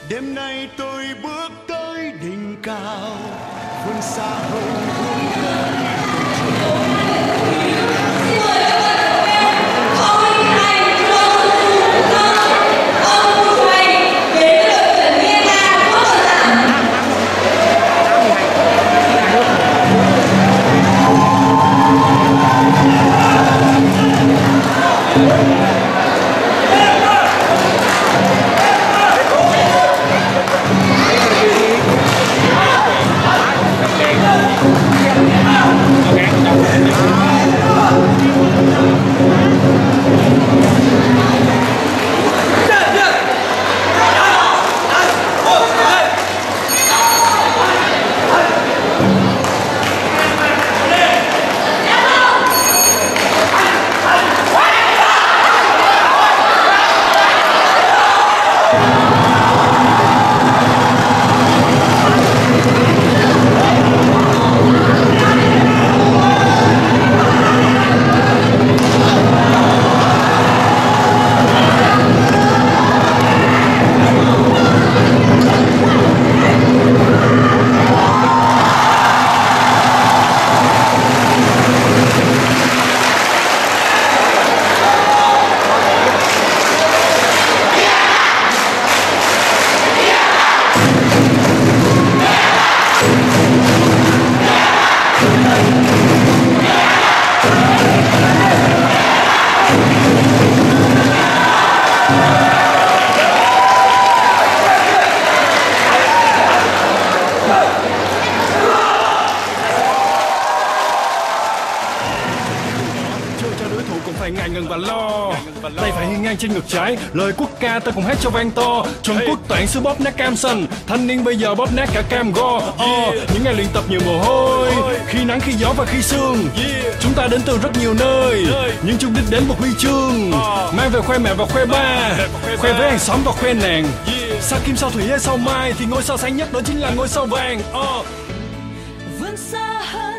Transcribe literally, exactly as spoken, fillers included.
Đêm nay tôi bước tới đỉnh cao, vươn xa hơn hướng tới. Ngại ngần và lo, tay phải hiên ngang trên ngực trái, lời quốc ca ta cùng hát cho vang to. Trần quốc toản xứ bóp nát cam xanh, thanh niên bây giờ bóp nát cả cam go. Oh, những ngày luyện tập nhiều mồ hôi, khi nắng khi gió và khi sương. Chúng ta đến từ rất nhiều nơi, nhưng chung đích đến một huy chương, mang về khoe mẹ và khoe ba, khoe với hàng xóm và khoe nàng. Sao kim sao thủy hay sao mai thì ngôi sao sáng nhất đó chính là ngôi sao vàng. Oh. Vươn xa hơn